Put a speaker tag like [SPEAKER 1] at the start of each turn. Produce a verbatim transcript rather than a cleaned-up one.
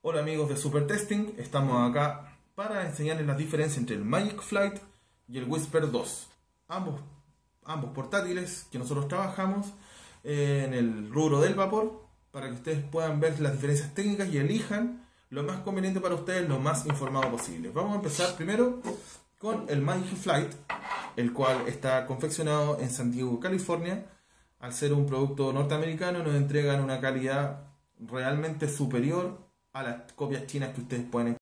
[SPEAKER 1] Hola amigos de Super Testing, estamos acá para enseñarles las diferencias entre el Magic Flight y el Whisper dos. Ambos, ambos portátiles que nosotros trabajamos eh, en el rubro del vapor, para que ustedes puedan ver las diferencias técnicas y elijan lo más conveniente para ustedes, lo más informado posible. Vamos a empezar primero con el Magic Flight, el cual está confeccionado en San Diego, California. Al ser un producto norteamericano, nos entregan una calidad realmente superior a las copias chinas que ustedes pueden encontrar.